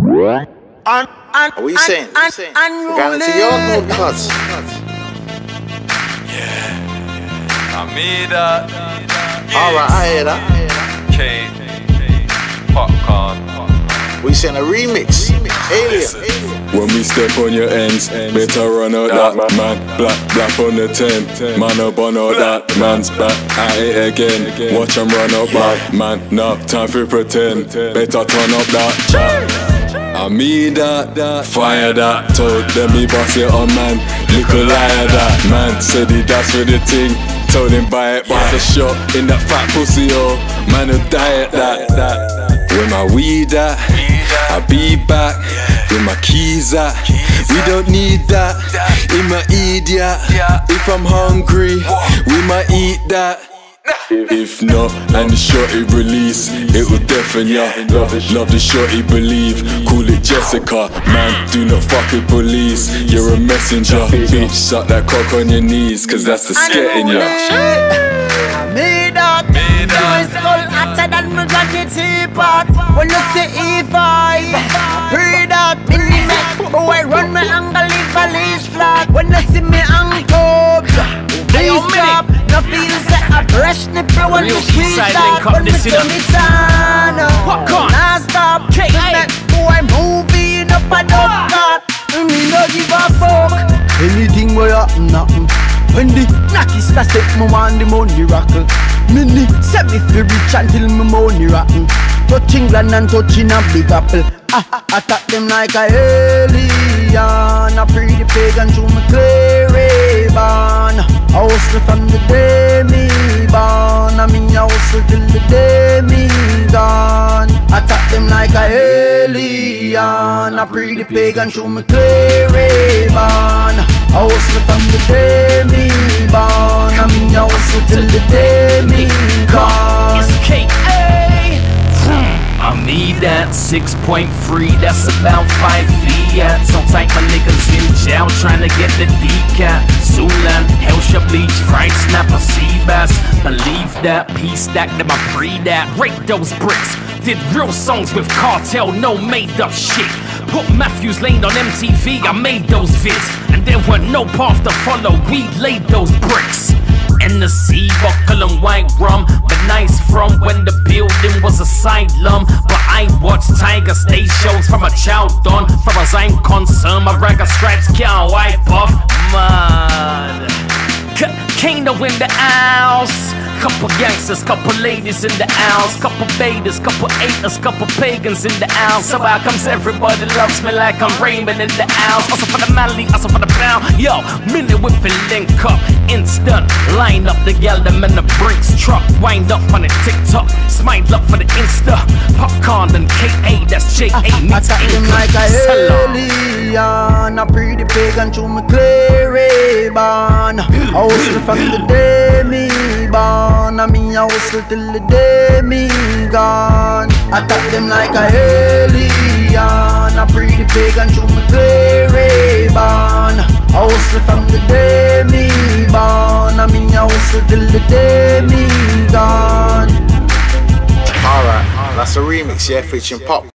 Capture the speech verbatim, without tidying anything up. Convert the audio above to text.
And, and, What are you and, saying? And, saying? and, We're going to your mode cuts. Yeah, I mean that. Alright, I hear that. K, popcorn. What you saying? A remix? Alien. When we step on your ends, better run out that man. Black, black on the ten, man up on all that. Man's back at it again. Watch him run up back, man. Nah, time for pretend. Better turn up that. I mean that, fire that. Told them he boss it on man. Little liar that man said he that's for the thing. Told him buy it, buy the shot in that fat pussy, oh. Man will die at that, that. When my weed at, I be back. Where my keys at, we don't need that. In my idiot, if I'm hungry, we might eat that. If not, and the shorty release, it will deafen ya. Love, love the shorty believe. Call it Jessica, man, do not fuck with police. You're a messenger, bitch, suck that cock on your knees, cause that's the scat in ya. Me that, my skull hotter than me got the teapot. When you see E five, pre that, in the neck, boy run me angle leave a leash flat. When you see me angle, please drop. No feel set a fresh nipple when you squeeze that. When me turn it on, nah stop. That boy moving up and up that. Me no give a fuck. Anything where happen, happen. When the knocky start step, me want the money rockle. Mini set me fi rich until me money rotten. Touch England and touching a big apple. Ah, attack them like a alien. I pray the pagan through me clear Ray-Ban. I hustle from the day me born. I mean I hustle till the day me gone. Attack them like a alien. I pray the pagan through me clear Ray-Ban. I hustle from the day me born. I mean I hustle till the day me gone. It's K A. I need that six point three, that's about five feet. Yeah, so tight my niggas in jail trying to get the decaf. Zulan, Hellshire bleach, fried snapper, sea bass. Believe that, peace stack them I pre that. Rake those bricks. Did real songs with Cartel, no made up shit. Put Matthews Lane on M T V, I made those vids. And there were no path to follow, we laid those bricks. And the sea buckle and white rum, but nice from when the building was asylum. But I watch Tiger State shows from a child on. Far as I'm concerned, my ragga stripes can't wipe off. Man, Kano in the house. Couple gangsters, couple ladies in the house. Couple baiters, couple haters, couple pagans in the house. So how comes everybody loves me like I'm Raymond in the house? Also for the Mally, also for the pound. Yo, minute with a link up, instant. Line up the gal, them in the Brinks truck. Wind up on the TikTok, smile up for the Insta. Popcorn and K A, that's J A meets Attack them like a alien. I pray the pagan through me clear Ray-Ban. I hustle from the day me born. I mean I hustle till the day me gone. Attack them like a alien. I pray the pagan through me clear Ray-Ban. I hustle from the day me born. I mean I hustle till the day me gone. Alright, that's a remix, yeah, featuring Pop.